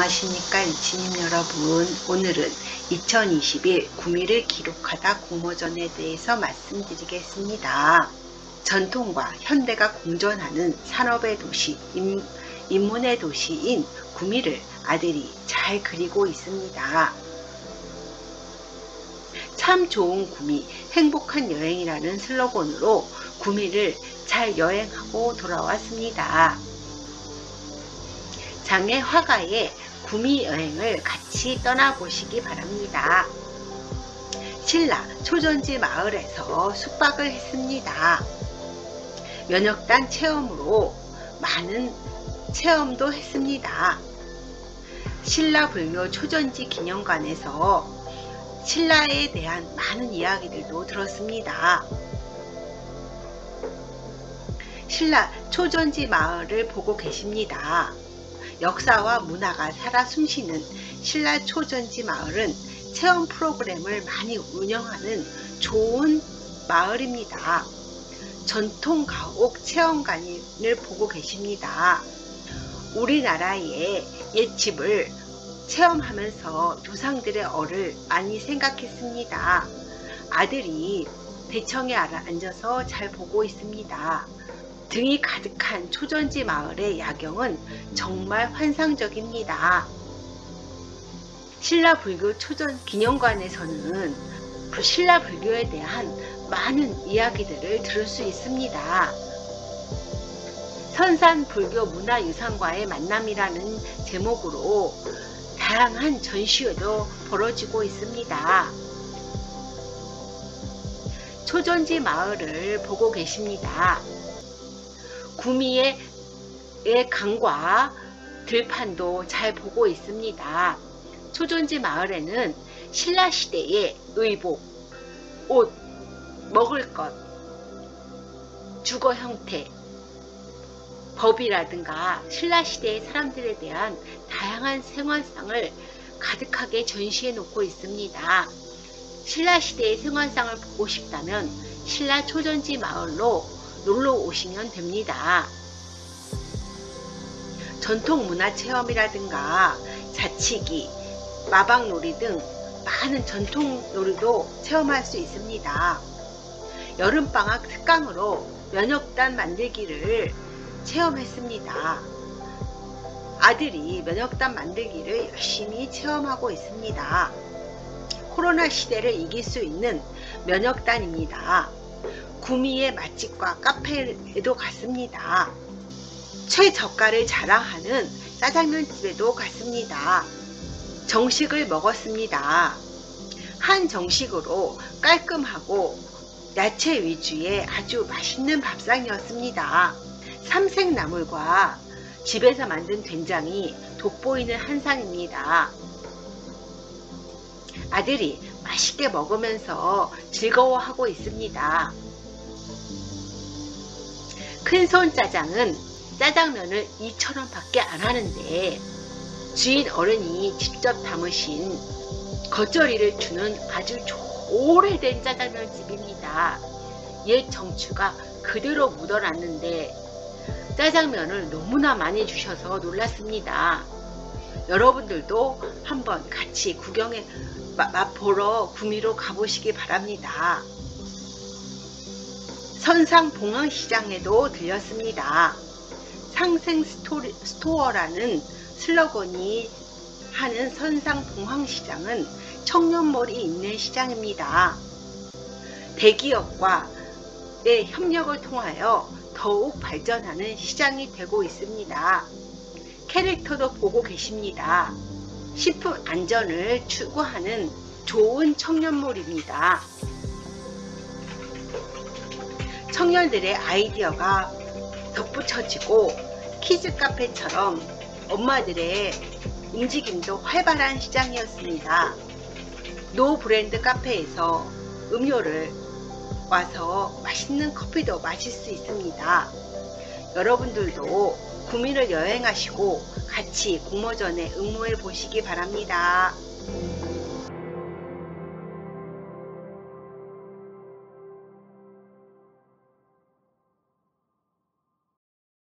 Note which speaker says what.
Speaker 1: 안녕하십니까 일진님 여러분. 오늘은 2021 구미를 기록하다 공모전에 대해서 말씀드리겠습니다. 전통과 현대가 공존하는 산업의 도시, 인문의 도시인 구미를 아들이 잘 그리고 있습니다. 참 좋은 구미, 행복한 여행이라는 슬로건으로 구미를 잘 여행하고 돌아왔습니다. 장애 화가의 구미 여행을 같이 떠나보시기 바랍니다. 신라 초전지 마을에서 숙박을 했습니다. 면역단 체험으로 많은 체험도 했습니다. 신라 불교 초전지 기념관에서 신라에 대한 많은 이야기들도 들었습니다. 신라 초전지 마을을 보고 계십니다. 역사와 문화가 살아 숨쉬는 신라 초전지 마을은 체험 프로그램을 많이 운영하는 좋은 마을입니다. 전통 가옥 체험관을 보고 계십니다. 우리나라의 옛집을 체험하면서 조상들의 얼을 많이 생각했습니다. 아들이 대청에 앉아서 잘 보고 있습니다. 등이 가득한 초전지 마을의 야경은 정말 환상적입니다. 신라 불교 초전 기념관에서는 신라 불교에 대한 많은 이야기들을 들을 수 있습니다. 선산 불교 문화유산과의 만남이라는 제목으로 다양한 전시회도 벌어지고 있습니다. 초전지 마을을 보고 계십니다. 구미의 강과 들판도 잘 보고 있습니다. 초전지 마을에는 신라시대의 의복, 옷, 먹을 것, 주거 형태, 법이라든가 신라시대의 사람들에 대한 다양한 생활상을 가득하게 전시해 놓고 있습니다. 신라시대의 생활상을 보고 싶다면 신라 초전지 마을로 놀러 오시면 됩니다. 전통문화체험이라든가 자치기, 마방놀이 등 많은 전통놀이도 체험할 수 있습니다. 여름방학 특강으로 면역단 만들기를 체험했습니다. 아들이 면역단 만들기를 열심히 체험하고 있습니다. 코로나 시대를 이길 수 있는 면역단입니다. 구미의 맛집과 카페에도 갔습니다. 최저가를 자랑하는 짜장면 집에도 갔습니다. 정식을 먹었습니다. 한 정식으로 깔끔하고 야채 위주의 아주 맛있는 밥상이었습니다. 삼색나물과 집에서 만든 된장이 돋보이는 한상입니다. 아들이 맛있게 먹으면서 즐거워하고 있습니다. 큰손 짜장은 짜장면을 2,000원 밖에 안 하는데 주인 어른이 직접 담으신 겉절이를 주는 아주 오래된 짜장면 집입니다. 옛 정취가 그대로 묻어났는데 짜장면을 너무나 많이 주셔서 놀랐습니다. 여러분들도 한번 같이 구경해 맛보러 구미로 가보시기 바랍니다. 선상 봉황시장에도 들렸습니다. 상생 스토어라는 슬로건이 하는 선상 봉황시장은 청년몰이 있는 시장입니다. 대기업과의 협력을 통하여 더욱 발전하는 시장이 되고 있습니다. 캐릭터도 보고 계십니다. 식품 안전을 추구하는 좋은 청년몰입니다. 청년들의 아이디어가 덧붙여지고 키즈 카페처럼 엄마들의 움직임도 활발한 시장이었습니다. 노 브랜드 카페에서 음료를 와서 맛있는 커피도 마실 수 있습니다. 여러분들도 구미를 여행하시고 같이 공모전에 응모해 보시기 바랍니다.